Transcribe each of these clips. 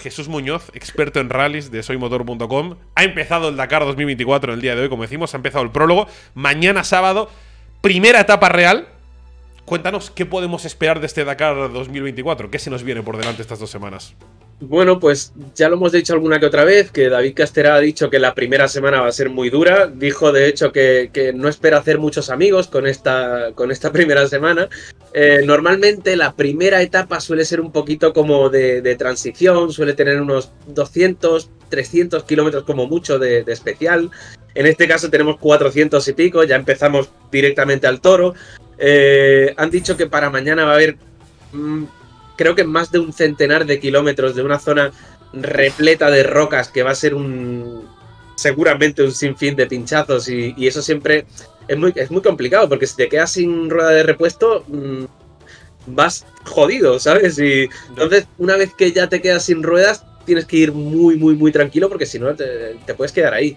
Jesús Muñoz, experto en rallies de soymotor.com. Ha empezado el Dakar 2024 en el día de hoy, como decimos, ha empezado el prólogo. Mañana sábado, primera etapa real. Cuéntanos qué podemos esperar de este Dakar 2024, qué se nos viene por delante estas 2 semanas. Bueno, pues ya lo hemos dicho alguna que otra vez, que David Casterá ha dicho que la primera semana va a ser muy dura. Dijo, de hecho, que no espera hacer muchos amigos con esta primera semana. Normalmente la primera etapa suele ser un poquito como de transición, suele tener unos 200, 300 kilómetros como mucho de especial. En este caso tenemos 400 y pico, ya empezamos directamente al toro. Han dicho que para mañana va a haber... creo que más de un centenar de kilómetros de una zona repleta de rocas que va a ser seguramente un sinfín de pinchazos y eso siempre es muy complicado porque si te quedas sin rueda de repuesto vas jodido, ¿sabes? Y entonces una vez que ya te quedas sin ruedas tienes que ir muy tranquilo porque si no te puedes quedar ahí.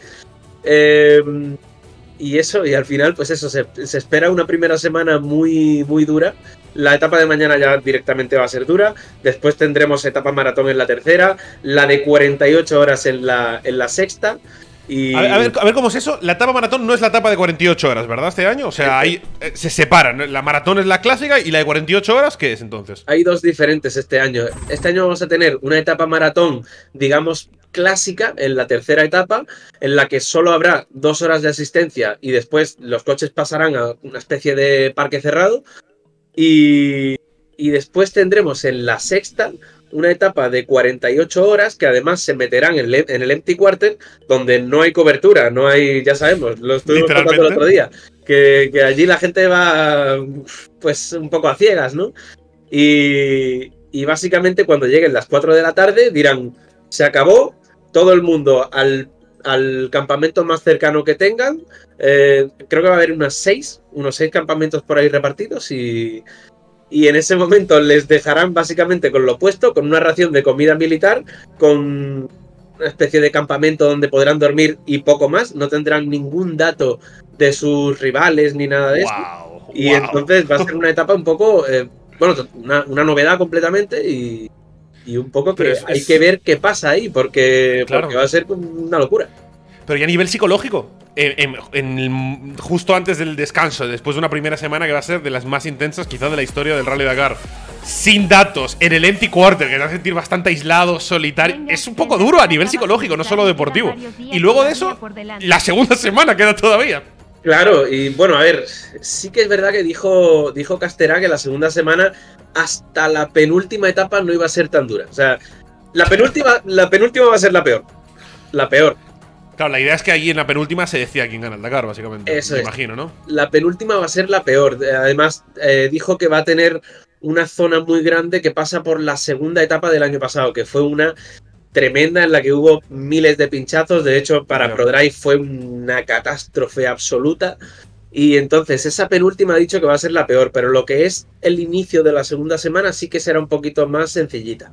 Y al final, pues eso, se espera una primera semana muy dura. La etapa de mañana ya directamente va a ser dura. Después tendremos etapa maratón en la tercera, la de 48 horas en la sexta. Y... A ver cómo es eso. La etapa maratón no es la etapa de 48 horas, ¿verdad? Este año. O sea, ahí se separan. La maratón es la clásica y la de 48 horas, ¿qué es entonces? Hay dos diferentes este año. Este año vamos a tener una etapa maratón, digamos, clásica en la tercera etapa, en la que solo habrá 2 horas de asistencia y después los coches pasarán a una especie de parque cerrado. Y después tendremos en la sexta una etapa de 48 horas que además se meterán en el Empty Quarter, donde no hay cobertura, no hay, ya sabemos, lo estuvimos contando el otro día, que allí la gente va pues un poco a ciegas, ¿no? Y básicamente cuando lleguen las 4 de la tarde dirán, se acabó, todo el mundo al campamento más cercano que tengan. Creo que va a haber unos 6 campamentos por ahí repartidos y en ese momento les dejarán básicamente con lo opuesto, con una ración de comida militar, con una especie de campamento donde podrán dormir y poco más. No tendrán ningún dato de sus rivales ni nada de eso. Y entonces va a ser una etapa un poco, una novedad completamente y un poco que hay que ver qué pasa ahí, porque va a ser una locura. Pero ya a nivel psicológico, justo antes del descanso, después de una primera semana que va a ser de las más intensas quizás de la historia del Rally Dakar, sin datos, en el Empty Quarter, que te va a sentir bastante aislado, solitario, es un poco duro a nivel psicológico, no solo deportivo. Y luego de eso, la segunda semana queda todavía. Claro, y bueno, a ver, sí que es verdad que dijo Casterá que la segunda semana hasta la penúltima etapa no iba a ser tan dura. O sea, la penúltima va a ser la peor. La peor. Claro, la idea es que allí en la penúltima se decía quién gana el Dakar, básicamente. Eso me imagino, ¿no? La penúltima va a ser la peor. Además, dijo que va a tener una zona muy grande que pasa por la segunda etapa del año pasado, que fue una tremenda en la que hubo miles de pinchazos. De hecho, para ProDrive fue una catástrofe absoluta. Y entonces esa penúltima ha dicho que va a ser la peor, pero lo que es el inicio de la segunda semana sí que será un poquito más sencillita.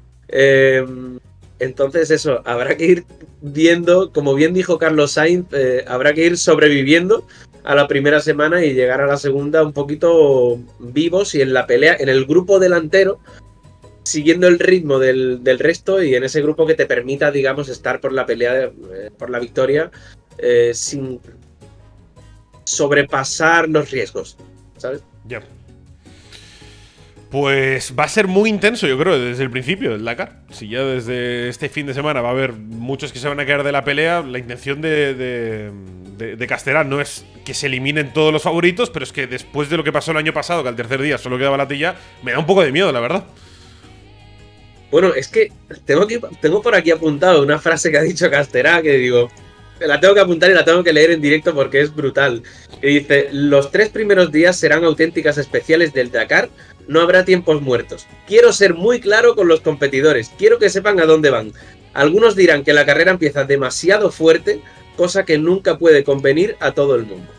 Entonces eso, habrá que ir viendo, como bien dijo Carlos Sainz, habrá que ir sobreviviendo a la primera semana y llegar a la segunda un poquito vivos y en la pelea, en el grupo delantero, siguiendo el ritmo del resto y en ese grupo que te permita, digamos, estar por la pelea, por la victoria, sin sobrepasar los riesgos, ¿sabes? Ya. Pues va a ser muy intenso, yo creo, desde el principio del Dakar. Si ya desde este fin de semana va a haber muchos que se van a caer de la pelea, la intención de Casterá no es que se eliminen todos los favoritos, pero es que después de lo que pasó el año pasado, que al tercer día solo quedaba Latilla, me da un poco de miedo, la verdad. Bueno, es que tengo por aquí apuntado una frase que ha dicho Casterá que digo, la tengo que apuntar y la tengo que leer en directo porque es brutal. Que dice, los 3 primeros días serán auténticas especiales del Dakar, no habrá tiempos muertos. Quiero ser muy claro con los competidores, quiero que sepan a dónde van. Algunos dirán que la carrera empieza demasiado fuerte, cosa que nunca puede convenir a todo el mundo.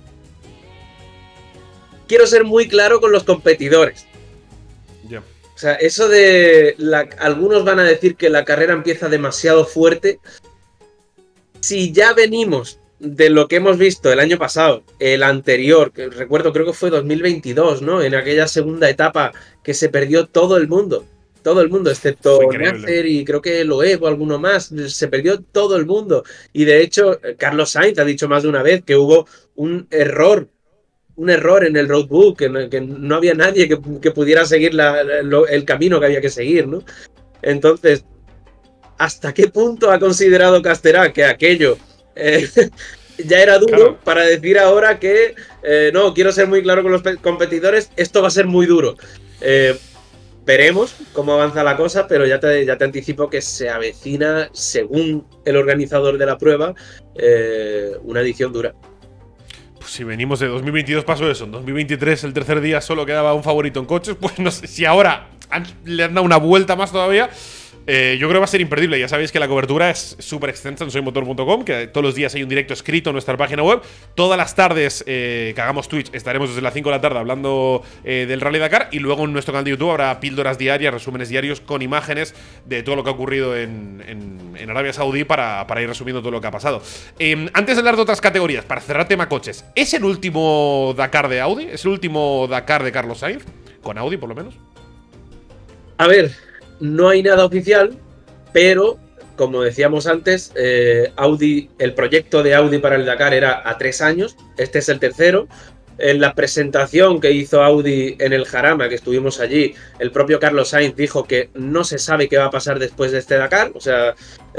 Quiero ser muy claro con los competidores. Ya. O sea, eso de... algunos van a decir que la carrera empieza demasiado fuerte. Si ya venimos de lo que hemos visto el año pasado, el anterior, que recuerdo, creo que fue 2022, ¿no? En aquella segunda etapa que se perdió todo el mundo. Todo el mundo, Fue excepto increíble. Nasser y creo que Loeb o alguno más. Se perdió todo el mundo. Y de hecho, Carlos Sainz ha dicho más de una vez que hubo un error en el roadbook, que no había nadie que pudiera seguir el camino que había que seguir, ¿no? Entonces, ¿hasta qué punto ha considerado Casterá que aquello ya era duro Claro. para decir ahora que no, quiero ser muy claro con los competidores, esto va a ser muy duro? Veremos cómo avanza la cosa, pero ya te anticipo que se avecina, según el organizador de la prueba, una edición dura. Pues si venimos de 2022 pasó eso, en 2023 el tercer día solo quedaba un favorito en coches, pues no sé si ahora le han dado una vuelta más todavía. Yo creo que va a ser imperdible. Ya sabéis que la cobertura es súper extensa en soymotor.com, que todos los días hay un directo escrito en nuestra página web. Todas las tardes que hagamos Twitch estaremos desde las 5 de la tarde hablando del Rally Dakar. Y luego en nuestro canal de YouTube habrá píldoras diarias, resúmenes diarios con imágenes de todo lo que ha ocurrido en Arabia Saudí para ir resumiendo todo lo que ha pasado. Antes de hablar de otras categorías, para cerrar tema coches, ¿es el último Dakar de Audi? ¿Es el último Dakar de Carlos Sainz? Con Audi, por lo menos. A ver, no hay nada oficial, pero como decíamos antes, Audi, el proyecto de Audi para el Dakar era a 3 años, este es el tercero. En la presentación que hizo Audi en el Jarama, que estuvimos allí, el propio Carlos Sainz dijo que no se sabe qué va a pasar después de este Dakar, o sea,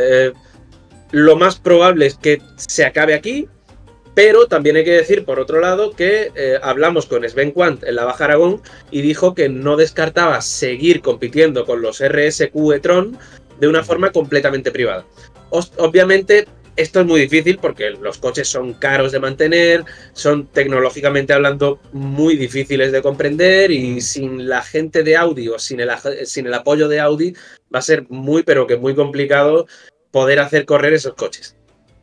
lo más probable es que se acabe aquí. Pero también hay que decir, por otro lado, que hablamos con Sven Quant en la Baja Aragón y dijo que no descartaba seguir compitiendo con los RSQ e-tron de una forma completamente privada. Obviamente, esto es muy difícil porque los coches son caros de mantener, son tecnológicamente hablando muy difíciles de comprender y sin la gente de Audi o sin el apoyo de Audi va a ser muy, pero que muy complicado poder hacer correr esos coches.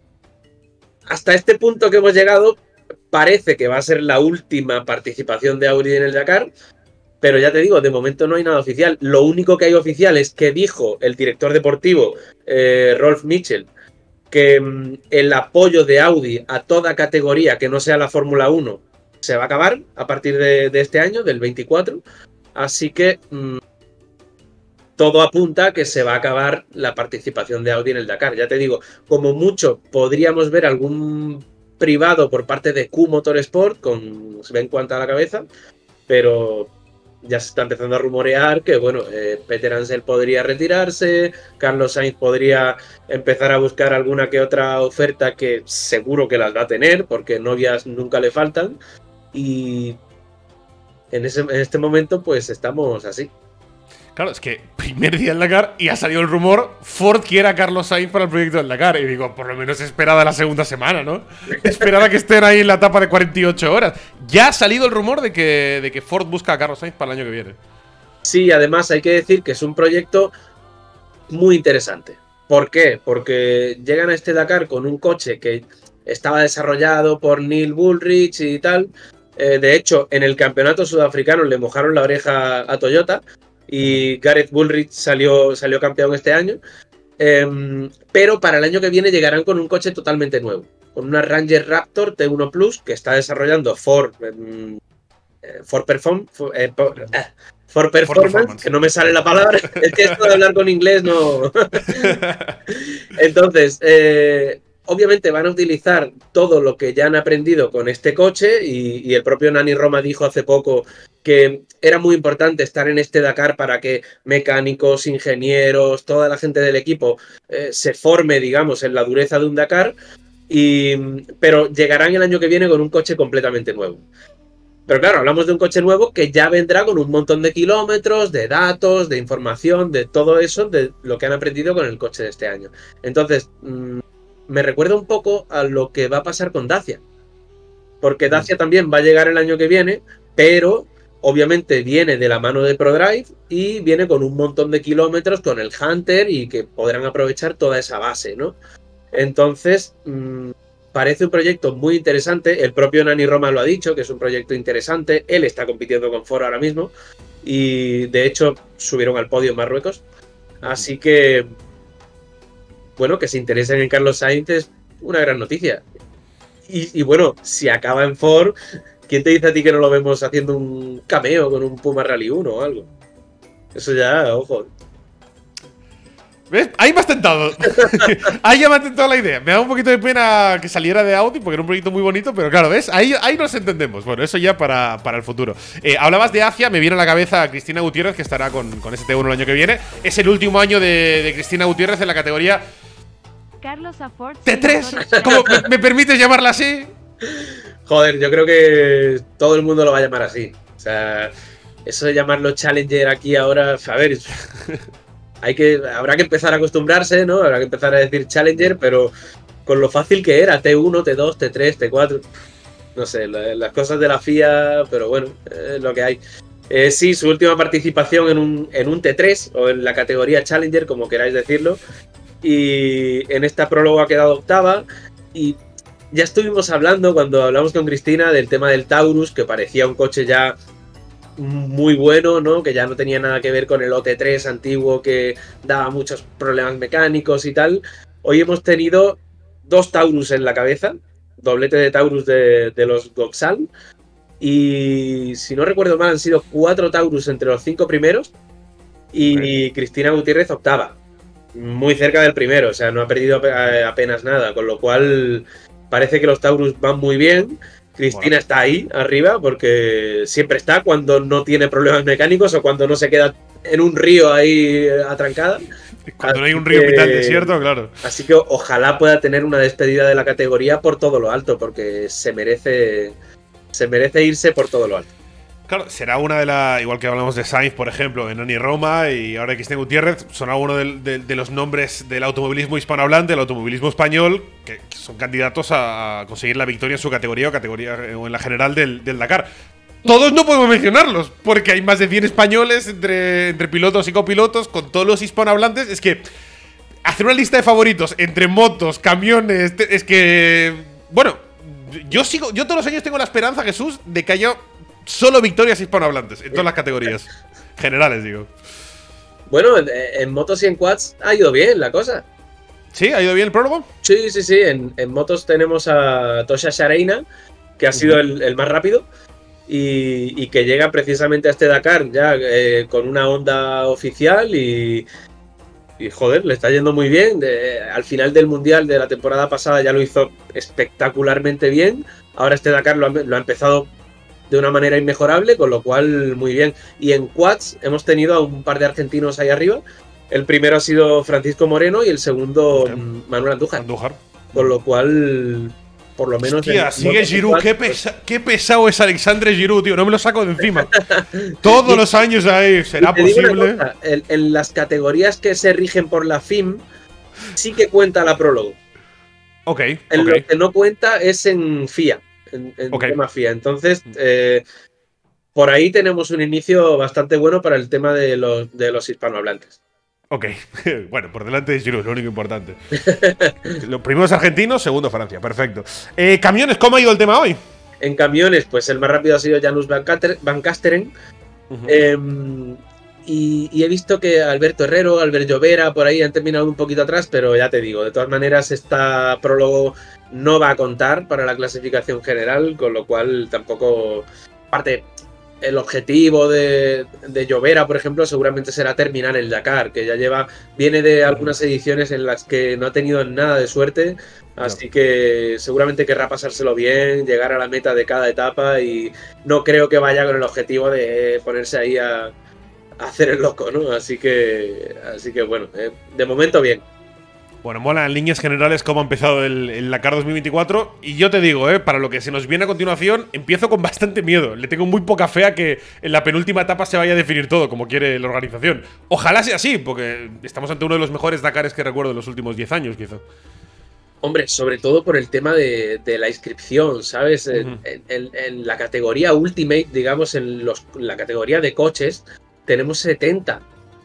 Hasta este punto que hemos llegado, parece que va a ser la última participación de Audi en el Dakar, pero ya te digo, de momento no hay nada oficial. Lo único que hay oficial es que dijo el director deportivo, Rolf Mitchell, que el apoyo de Audi a toda categoría que no sea la Fórmula 1 se va a acabar a partir de este año, del 24. Así que todo apunta a que se va a acabar la participación de Audi en el Dakar. Ya te digo, como mucho podríamos ver algún privado por parte de Q Motorsport con Sven Quant a la cabeza, pero ya se está empezando a rumorear que, bueno, Peter Ansel podría retirarse, Carlos Sainz podría empezar a buscar alguna que otra oferta que seguro que las va a tener, porque novias nunca le faltan, y en este momento pues estamos así. Claro, es que primer día del Dakar y ha salido el rumor, Ford quiere a Carlos Sainz para el proyecto del Dakar. Y digo, por lo menos esperada la segunda semana, ¿no? Esperada que estén ahí en la etapa de 48 horas. Ya ha salido el rumor de que Ford busca a Carlos Sainz para el año que viene. Sí, además hay que decir que es un proyecto muy interesante. ¿Por qué? Porque llegan a este Dakar con un coche que estaba desarrollado por Neil Bullrich y tal. De hecho, en el campeonato sudafricano le mojaron la oreja a Toyota y Gareth Bullrich salió campeón este año. Pero para el año que viene llegarán con un coche totalmente nuevo, con una Ranger Raptor T1 Plus que está desarrollando Ford Performance, que no me sale la palabra, es que esto de hablar con inglés no. Entonces, obviamente van a utilizar todo lo que ya han aprendido con este coche y el propio Nani Roma dijo hace poco que era muy importante estar en este Dakar para que mecánicos, ingenieros, toda la gente del equipo se forme, digamos, en la dureza de un Dakar, pero llegarán el año que viene con un coche completamente nuevo. Pero claro, hablamos de un coche nuevo que ya vendrá con un montón de kilómetros, de datos, de información, de todo eso, de lo que han aprendido con el coche de este año. Entonces, me recuerda un poco a lo que va a pasar con Dacia. Porque Dacia también va a llegar el año que viene, pero obviamente viene de la mano de ProDrive y viene con un montón de kilómetros con el Hunter y que podrán aprovechar toda esa base, ¿no? Entonces, parece un proyecto muy interesante. El propio Nani Roma lo ha dicho, que es un proyecto interesante. Él está compitiendo con Ford ahora mismo y de hecho subieron al podio en Marruecos. Así que, bueno, que se interesen en Carlos Sainz es una gran noticia. Y bueno, si acaba en Ford, ¿quién te dice a ti que no lo vemos haciendo un cameo con un Puma Rally 1 o algo? Eso ya, ojo. ¿Ves? Ahí me has tentado. Ahí ya me ha tentado la idea. Me da un poquito de pena que saliera de Audi porque era un proyecto muy bonito, pero claro, ¿ves? Ahí nos entendemos. Bueno, eso ya para el futuro. Hablabas de Asia, me viene a la cabeza Cristina Gutiérrez, que estará con este T1 el año que viene. Es el último año de Cristina Gutiérrez en la categoría Carlos Afort, T3. ¿Cómo me permites llamarla así? Joder, yo creo que todo el mundo lo va a llamar así. O sea, eso de llamarlo Challenger aquí ahora, a ver, habrá que empezar a acostumbrarse, ¿no? Habrá que empezar a decir Challenger, pero con lo fácil que era, T1, T2, T3, T4, no sé, las cosas de la FIA, pero bueno, es lo que hay. Sí, su última participación en un T3, o en la categoría Challenger, como queráis decirlo, y en esta prólogo ha quedado octava, y ya estuvimos hablando, cuando hablamos con Cristina, del tema del Taurus, que parecía un coche ya muy bueno, ¿no? Que ya no tenía nada que ver con el OT3 antiguo que daba muchos problemas mecánicos y tal. Hoy hemos tenido 2 Taurus en la cabeza, doblete de Taurus de los Goxal, y si no recuerdo mal han sido 4 Taurus entre los 5 primeros y Cristina Gutiérrez octava, muy cerca del primero, o sea, no ha perdido apenas nada, con lo cual parece que los Taurus van muy bien. Cristina está ahí arriba porque siempre está cuando no tiene problemas mecánicos o cuando no se queda en un río ahí atrancada. Cuando no hay un río en mitad del desierto, claro. Así que ojalá pueda tener una despedida de la categoría por todo lo alto, porque se merece irse por todo lo alto. Claro, será una de las. Igual que hablamos de Sainz, por ejemplo, en Nani Roma y ahora Cristina Gutiérrez, son algunos de los nombres del automovilismo hispanohablante, del automovilismo español, que son candidatos a conseguir la victoria en su categoría o en la general del Dakar. Todos no podemos mencionarlos, porque hay más de 100 españoles entre pilotos y copilotos, con todos los hispanohablantes. Es que hacer una lista de favoritos entre motos, camiones, es que. Bueno, yo todos los años tengo la esperanza, Jesús, de que haya solo victorias hispanohablantes en todas las categorías generales, digo. Bueno, en motos y en quads ha ido bien la cosa. ¿Sí? ¿Ha ido bien el prólogo? Sí. En motos tenemos a Tosha Shareina, que ha sido el más rápido y que llega precisamente a este Dakar ya con una Honda oficial y joder, le está yendo muy bien. Al final del Mundial de la temporada pasada ya lo hizo espectacularmente bien. Ahora este Dakar lo ha empezado de una manera inmejorable, con lo cual muy bien. Y en quads hemos tenido a un par de argentinos ahí arriba. El primero ha sido Francisco Moreno y el segundo Manuel Andújar. Con lo cual, por lo menos... Hostia, sigue Giroud. Qué pesado es Alexandre Giroud, tío. No me lo saco de encima. Todos los años ahí. ¿Será posible? Cosa, en las categorías que se rigen por la FIM, sí que cuenta la prólogo. Ok. Lo que no cuenta es en FIA. En tema FIA. Entonces, por ahí tenemos un inicio bastante bueno para el tema de los hispanohablantes. Ok, bueno, por delante de Giroud, lo único importante. Los primeros argentinos, segundo Francia, perfecto. Camiones, ¿cómo ha ido el tema hoy? En camiones, pues el más rápido ha sido Janus Van Kasteren. Y he visto que Alberto Herrero, Albert Llovera, por ahí han terminado un poquito atrás, pero ya te digo, de todas maneras, esta prólogo no va a contar para la clasificación general, con lo cual tampoco. Aparte, el objetivo de Llovera, por ejemplo, seguramente será terminar el Dakar, que ya viene de algunas ediciones en las que no ha tenido nada de suerte, así que seguramente querrá pasárselo bien, llegar a la meta de cada etapa, y no creo que vaya con el objetivo de ponerse ahí a hacer el loco, ¿no? Así que bueno, de momento bien. Bueno, mola en líneas generales cómo ha empezado el Dakar 2024. Y yo te digo, para lo que se nos viene a continuación, empiezo con bastante miedo. Le tengo muy poca fe a que en la penúltima etapa se vaya a definir todo, como quiere la organización. Ojalá sea así, porque estamos ante uno de los mejores Dakares que recuerdo en los últimos 10 años, quizá. Hombre, sobre todo por el tema de la inscripción, ¿sabes? En la categoría Ultimate, digamos, la categoría de coches, tenemos 70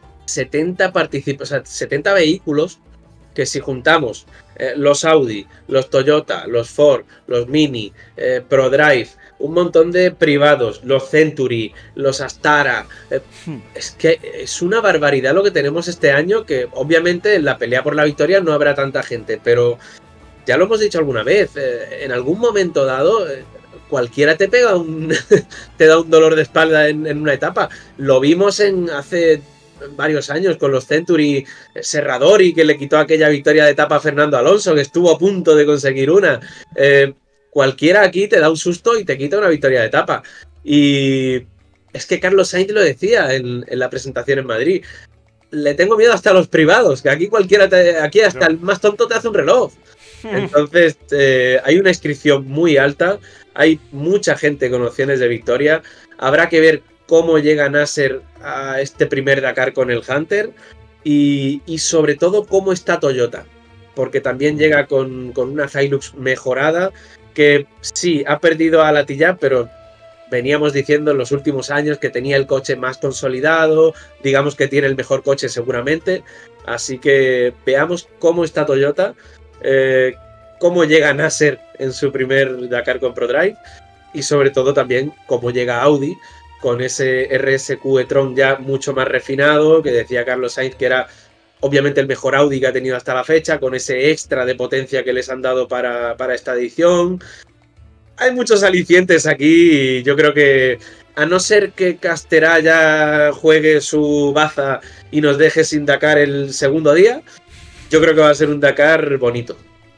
vehículos que si juntamos los Audi, los Toyota, los Ford, los Mini, ProDrive, un montón de privados, los Century, los Astara, es que es una barbaridad lo que tenemos este año, que obviamente en la pelea por la victoria no habrá tanta gente, pero ya lo hemos dicho alguna vez, en algún momento dado cualquiera te pega te da un dolor de espalda en una etapa. Lo vimos hace varios años con los Century, Serradori, que le quitó aquella victoria de etapa a Fernando Alonso, que estuvo a punto de conseguir una. Cualquiera aquí te da un susto y te quita una victoria de etapa. Y es que Carlos Sainz lo decía en la presentación en Madrid. Le tengo miedo hasta a los privados, que aquí aquí hasta el más tonto te hace un reloj. Entonces, hay una inscripción muy alta, hay mucha gente con opciones de victoria. Habrá que ver cómo llega Nasser a este primer Dakar con el Hunter y sobre todo cómo está Toyota, porque también llega con una Hilux mejorada, que sí, ha perdido a Latifi, pero veníamos diciendo en los últimos años que tenía el coche más consolidado, digamos que tiene el mejor coche seguramente, así que veamos cómo está Toyota, cómo llega Nasser en su primer Dakar con ProDrive y sobre todo también cómo llega Audi con ese RSQ e-tron ya mucho más refinado, que decía Carlos Sainz que era obviamente el mejor Audi que ha tenido hasta la fecha, con ese extra de potencia que les han dado para esta edición. Hay muchos alicientes aquí y yo creo que, a no ser que Casterá ya juegue su baza y nos deje sin Dakar el segundo día, yo creo que va a ser un Dakar bonito.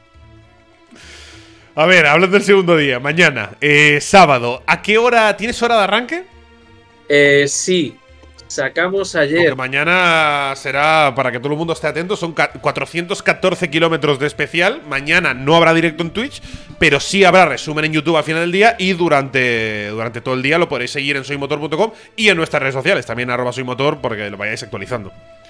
A ver, hablando del segundo día, mañana, sábado, ¿a qué hora? ¿Tienes hora de arranque? Sí, sacamos ayer. Porque mañana será, para que todo el mundo esté atento, son 414 kilómetros de especial. Mañana no habrá directo en Twitch, pero sí habrá resumen en YouTube al final del día y durante todo el día lo podréis seguir en soymotor.com y en nuestras redes sociales, también @soymotor, porque lo vayáis actualizando.